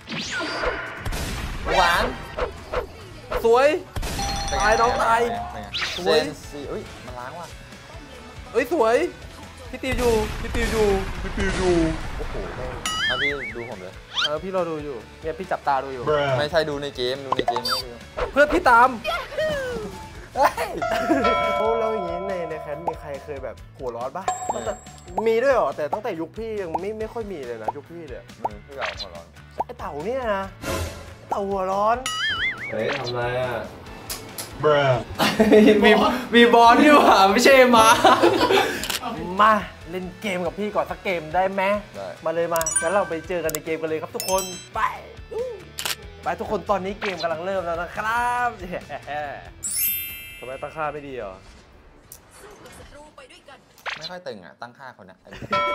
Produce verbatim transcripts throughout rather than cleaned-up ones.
หวานสวยตายน้องตายสวยอุ้ยมันล้างว่ะเอ้ยสวยพี่ติวอยู่พี่ติวอยู่พี่ติวอยู่โอ้โหเอาพี่ดูผมเลยเออพี่รอดูอยู่เนี่ยพี่จับตาดูอยู่ไม่ใช่ดูในเกมดูในเกมเพื่อนพี่ตามโอ้แล้วอย่างนี้ในในแคมป์มีใครเคยแบบหัวร้อนปะมีด้วยเหรอแต่ตั้งแต่ยุคพี่ยังไม่ไม่ค่อยมีเลยนะยุคพี่เนี่ยพี่เต่าหัวร้อนไอเต่าเนี่ยนะเต่าหัวร้อนเฮ้ยทำไรอ่ะมีมีบอลอยู่อ่ะไม่ใช่มามาเล่นเกมกับพี่ก่อนสักเกมได้ไหมมาเลยมางั้นเราไปเจอกันในเกมกันเลยครับทุกคนไปไปทุกคนตอนนี้เกมกำลังเริ่มแล้วนะครับทำไมตั้งค่าไม่ดีเหรอไม่ค่อยตึงอ่ะตั้งค่าคนอ่ะ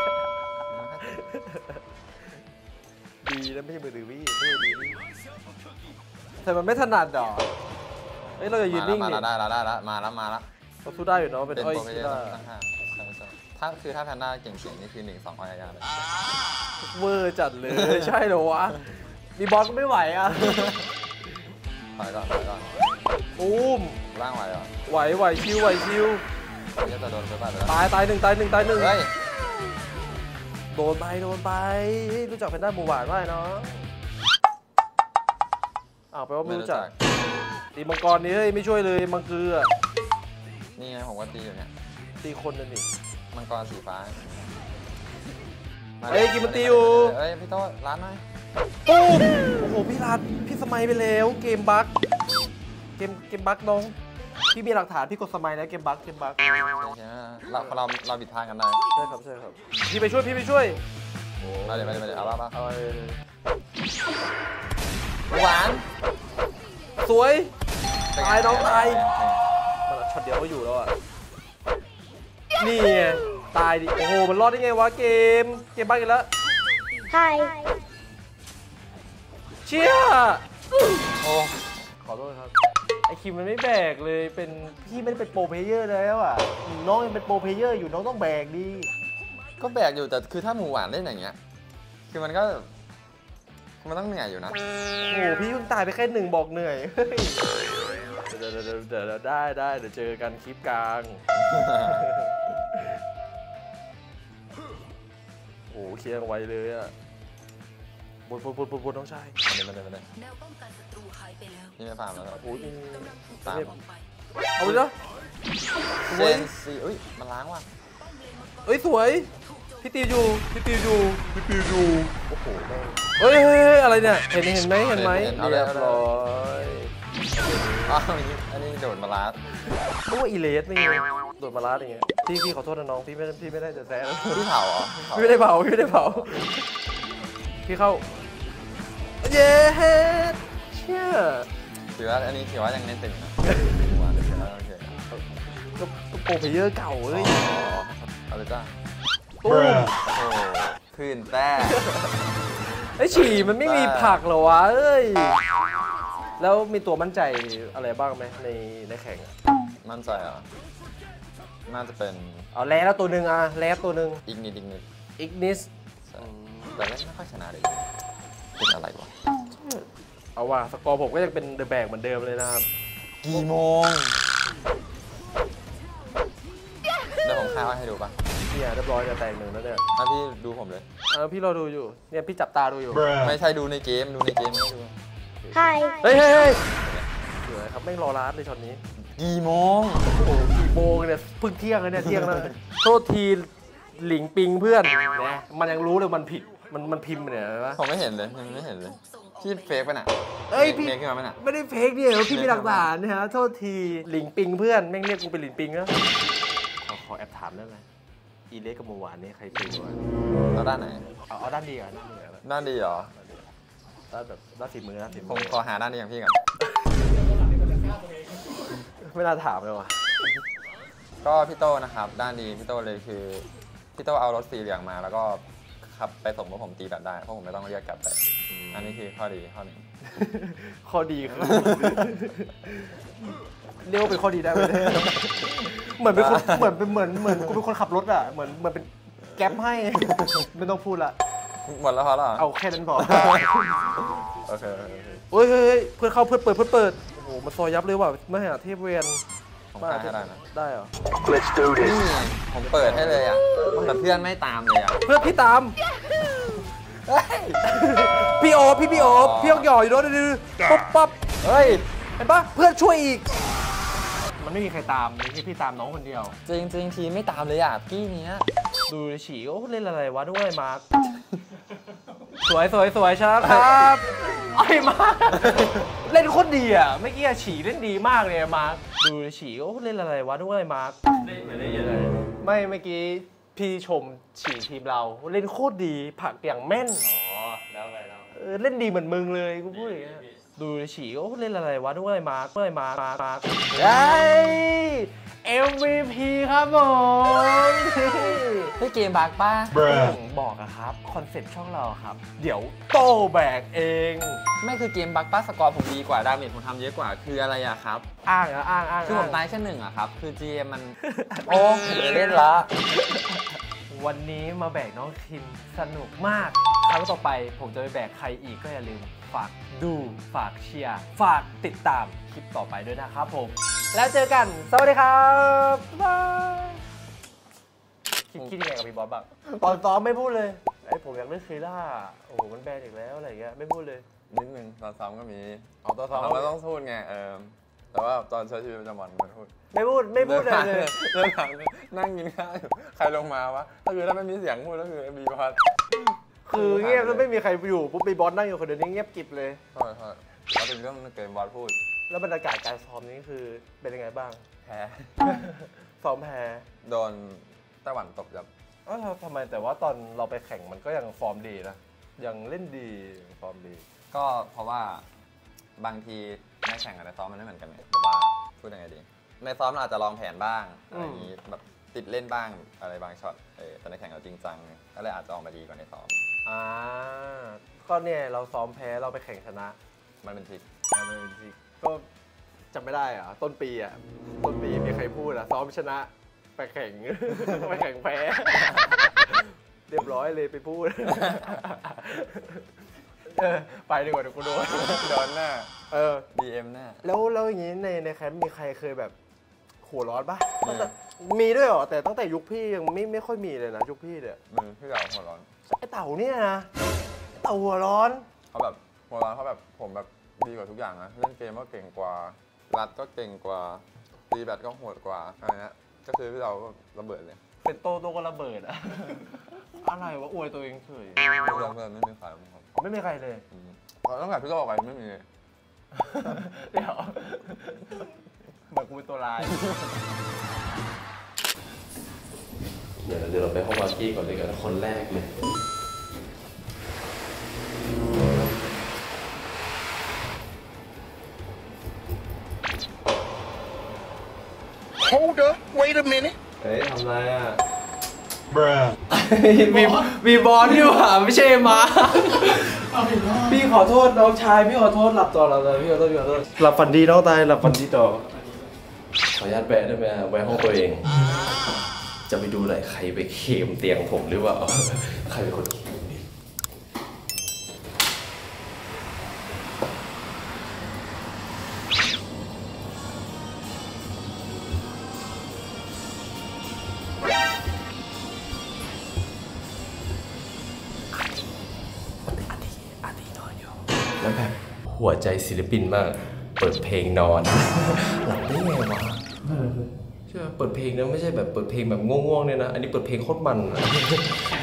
ดีแล้วไม่ใช่มือถือพี่ไม่ดีแต่มันไม่ถนัดหรอเฮ้ยเราจะยืนนิ่งมาแล้วได้แล้วได้แล้วมาแล้วมาแล้วเราสู้ได้อยู่เนาะเป็นอ้อยสู้ได้ถ้าคือถ้าแพนด้าเก่งๆนี่คือหนึ่งสองอ้อยยาเลยเวอร์จัดเลยใช่เหรอวะมีบอลก็ไม่ไหวอ่ะถอยก่อนถอยก่อนอุ้มร่างไหวเหรอไหวไหวชิวไหวชิวจะโดนไปบ้างตายตายหนึ่งตายหนึ่งตายหนึ่งโดนไปโดนไปรู้จักแพนด้าหมูหวานไหมเนาะอ้าวแปลว่าไม่รู้จักตีมังกรนี่เฮ้ยไม่ช่วยเลยมังคืออ่ะนี่ไงผมว่าตีอยู่เนี่ยตีคนนั่นนี่มังกรสีฟ้าเฮ้ยกินมันตีอยู่เฮ้ยพี่โต้ร้านหน่อยปุ๊บโอ้โหพี่รัดพี่สมัยไปแล้วเกมบั๊กเกมเกมบั๊กน้องพี่มีหลักฐานพี่กดสมัยแล้วเกมบั๊กเกมบั๊กเราเราเราบิดพลาดกันได้ใช่ครับใช่ครับพี่ไปช่วยพี่ไปช่วยมาเดี๋ยวมาเดี๋ยวเอาละเอาหวานสวยตายน้องตายมันช็อตเดียวก็อยู่แล้วอ่ะนี่ไงตายดิโอ้โหมันรอดได้ไงวะเกมเกมบ้ากันแล้วใช่เชี่ยโอ้ขอโทษครับไอคิมมันไม่แบกเลยเป็นพี่ไม่ได้เป็นโปรเพลเยอร์แล้วอ่ะน้องยังเป็นโปรเพลเยอร์อยู่น้องต้องแบกดีก็แบกอยู่แต่คือถ้าหมูหวานเล่นอย่างเงี้ยคือมันก็มันต้องเหนื่อยอยู่นะโอ้พี่เพิ่งตายไปแค่หนึ่งบอกเหนื่อยเดี๋ยวเดี๋ยวเดี๋ยวได้ได้เดี๋ยวเจอกันคลิปกลางโอ้เคลียร์ไวเลยอ่ะบนบนบนบนบนน้องชายมาเลยมาเลยแนวป้องกันศัตรูหายไปแล้วนี่ไม่ฟาร์มแล้วโอ้ยตามเอาเลยเนาะเซนซีอุ้ยมันล้างว่ะเอ้ยสวยพี่ติวอยู่พี่ติวอยู่พี่ติวอยู่โอ้โหเฮ้ยอะไรเนี่ยเห็นเห็นไหมเห็นไหมเรียบร้อยอ้าวอันนี้โดดมาลาดก็ว่าอีเลสนี่โดดมาลาดอย่างเงี้ยพี่พี่ขอโทษนะน้องพี่ไม่พี่ไม่ได้จะแซะพี่เผาเหรอพี่ไม่ได้เผาพี่ไม่ได้เผาพี่เข้าเย้เชี่ยถือว่าอันนี้ถือว่ายังเน้นตึงนะก็โปรเพลเยอร์เก่าเลยเอาเลยจ้าตุ้มพื้นแต่ไอฉี่มันไม่มีผักเหรอวะเอ้ยแล้วมีตัวมั่นใจอะไรบ้างไหมในในแข่งมั่นใจอ่ะน่าจะเป็นเอาแล้วตัวหนึ่งอ่ะแล้วตัวหนึ่งอีกนิดอีกนิดอีกนิดแต่เล่นไม่ค่อยชนะเลยเป็นอะไรวะเอาว่าสกอร์ผมก็ยังเป็นเดอะแบกเหมือนเดิมเลยนะครับกี่โมงเดี๋ยวผมฆ่าไว้ให้ดูป่ะเนี่ยเรียบร้อยจะแตกหนึ่งแล้วเนี่ยถ้าพี่ดูผมเลยเออพี่รอดูอยู่เนี่ยพี่จับตาดูอยู่ไม่ใช่ดูในเกมดูในเกมไม่ดูใช่เฮ้ยเฮ้ยเหนื่อยครับไม่รอร้านเลยช็อตนี้กี่โมงโอ้โหกี่โมงเนี่ยเพิ่งเที่ยงเลยเนี่ยเที่ยงแล้วโทษทีหลิงปิงเพื่อนเนี่ยมันยังรู้เลยมันผิดมันมันพิมพ์เนี่ยนะผมไม่เห็นเลยยังไม่เห็นเลยพี่เฟกป่ะน่ะเอ้ยพี่ไม่ได้เฟกเนี่ยพี่มีหลักฐานนะฮะโทษทีหลิงปิงเพื่อนแม่งเรียกกูเป็นหลิงปิงแล้วขอขอแอบถามได้ไหมอีเล็กกับหมูหวานนี่ใครปิงวะเอาด้านไหนเอาเอาด้านดีก่อนด้านดีเหรอด้านแบบด้านฝีมือด้านฝีมือผมขอหาด้านดีอย่างพี่ก่อนไม่น่าถามเลยว่ะก็พี่โตนะครับด้านดีพี่โตเลยคือพี่โตเอารถสีเหลืองมาแล้วก็ขับไปส่งรถผมตีแบบได้เพราะผมไม่ต้องเรียกกลับไปอันนี้คือข้อดีข้อหนึ่งข้อดีคือเรียกว่าเป็นข้อดีได้ไหมเหมือนเป็นคนเหมือนเป็นเหมือนเหมือนกูเป็นคนขับรถอ่ะเหมือนเหมือนเป็นแก๊ปให้ไม่ต้องพูดละหมดแล้วพอแล้วเอาแค่นั้นพอโอเคโอเคเฮ้ยเฮ้ยเพื่อนเข้าเพื่อนเปิดเพื่อนเปิดโอ้โหมันซอยยับเลยว่ะมหาเทพเวียนผมกล้าให้ได้นะได้เหรอ Let's do this ผมเปิดให้เลยอ่ะแต่เพื่อนไม่ตามเลยอ่ะเพื่อนพี่ตามพี่โอพี่พี่โอพี่ยกหย่ออยู่ด้วยดื้อป๊บปั๊บเฮ้ยเห็นปะเพื่อนช่วยอีกมันไม่มีใครตามมีแค่พี่ตามน้องคนเดียวจริงจริงทีไม่ตามเลยอ่ะพี่เนี้ยดูฉี่โอ้เล่นอะไรวะด้วยมาร์คสวยสวยสวยครับไอ้มาร์คเล่นโคตรดีอ่ะเมื่อกี้ฉี่เล่นดีมากเลยมาร์คดูฉี่โอ้เล่นอะไรวะด้วยมาร์คไม่ได้ยังไงไม่เมื่อกี้พี่ชมฉี่ทีมเราเล่นโคตรดีผักอย่างแม่นอ๋อแล้วไงแล้วเออเล่นดีเหมือนมึงเลยกูพูดอย่างเงี้ยดูฉี่โอ้เล่นอะไรวะด้วยมาร์คด้วยมาร์คมาร์คมาร์คเฮ้ย เอ็ม วี พี ครับผมเฮ้ยเกมบักป้าผมบอกอะครับคอนเซ็ปต์ช่องเราครับเดี๋ยวโตแบกเองไม่คือเกมบักป้าสกอร์ผมดีกว่าดาเมจผมทำเยอะกว่าคืออะไรอะครับอ้างอะอ้างอ้างคือผมตายแค่หนึ่งอะครับคือ จี เอ็ม มัน โอ้เล่นละวันนี้มาแบกน้องคิมสนุกมากครั้งต่อไปผมจะไปแบกใครอีกก็อย่าลืมฝากดูฝากเชียร์ฝากติดตามคลิปต่อไปด้วยนะครับผมแล้วเจอกันสวัสดีครับบ๊ายบายคิดคิดยังไงกับพี่บอสบ้างตอนซ้อมไม่พูดเลยไอ้ผมอยากเล่นครีล่าโอ้โหมันแบนอีกแล้วอะไรเงี้ยไม่พูดเลยนิดนึงตอนซ้อมก็มีเอาตอนซ้อมเราต้องพูดไงเออแต่ว่าตอนใช้ชีวิตประจำวันไม่พูดไม่พูดไม่พูดอะไรเลยเดินผ่านนั่งกินข้าวอยู่ใครลงมาวะถ้าคือถ้าไม่มีเสียงพูดก็คือบีบอสคือเงียบแล้วไม่มีใครอยู่ปุ๊บมีบอสนั่งอยู่คนเดียวนี่เงียบกริบเลยใช่ใช่แล้วเป็นเรื่องเกมบอสพูดแล้วบรรยากาศการซ้อมนี้คือเป็นยังไงบ้างแพ้ซ้อมแพ้โดนไต้หวันตบยับเอ้าทำไมแต่ว่าตอนเราไปแข่งมันก็ยังฟอร์มดีนะยังเล่นดีฟอร์มดีก็เพราะว่าบางทีในแข่งกับในซ้อมมันไม่เหมือนกันไงแบบว่าพูดยังไงดีในซ้อมเราอาจจะลองแผนบ้างอะไรอย่างนี้แบบติดเล่นบ้างอะไรบางช็อตเออแต่ในแข่งเราจริงจังก็เลยอาจจะออกมาดีกว่าในซ้อมอ่าก็เนี่ยเราซ้อมแพ้เราไปแข่งชนะมันเป็นทริคอ่ามันเป็นจริงก็จำไม่ได้อะต้นปีอะต้นปีมีใครพูดอะซ้อมชนะไปแข่ง ไปแข่งแพ้ เรียบร้อยเลยไปพูด เออไปดีกว่าเดี๋ยวกูโดนโดนหน้าเออดี เอ็ม หน้าแล้วแล้วอย่างนี้ในในแคมป์มีใครเคยแบบหัวร้อนปะมีมีด้วยเหรอแต่ตั้งแต่ยุคพี่ยังไม่ไม่ค่อยมีเลยนะยุคพี่เนี่ยมือพี่เก่าหัวร้อนไอเต่าเนี่ยนะไอเต่าหัวร้อนเขาแบบหัวร้อนเขาแบบผมแบบดีกว่าทุกอย่างนะเล่นเกมก็เก่งกว่ารัดก็เก่งกว่าตีแบตก็โหดกว่าอะไรเนี้ยก็คือพี่เราก็ระเบิดเลยเป็นโตโตก็ระเบิดอะ อะไรวะอวยตัวเองเฉยไม่มีเพื่อนไม่มีใครครับไม่มีใครเลยอืมเพราะตั้งแต่พี่ก็ออกไปไม่มีเดี๋ยวเหมือนกูเป็นตัวร้ายเดี๋ยวเดี๋ยวเราไปห้องวากี้ก่อนเลยกันคนแรกเลย Hold up wait a minute เฮ้ยทำไรอ่ะ Bruh มีมีบอลนี่หว่าไม่ใช่มาพี่ขอโทษน้องชายพี่ขอโทษหลับต่อหลับต่อพี่ขอโทษพี่ขอโทษหลับฝันดีน้องตายหลับฝันดีต่อขออนุญาตแวะได้ไหมฮะไว้ห้องตัวเอง จะไปดูหน่อยใครไปเคมเตียงผมหรือเปล่า ใครเป็นคนเคมนี่แล้วแบบหัวใจศิลปินมาก เปิดเพลงนอน หลับได้ไงวะใช่ไหมเปิดเพลงนะไม่ใช่แบบเปิดเพลงแบบง่วงๆเนี่ยนะ อันนี้เปิดเพลงโคตรมันอะ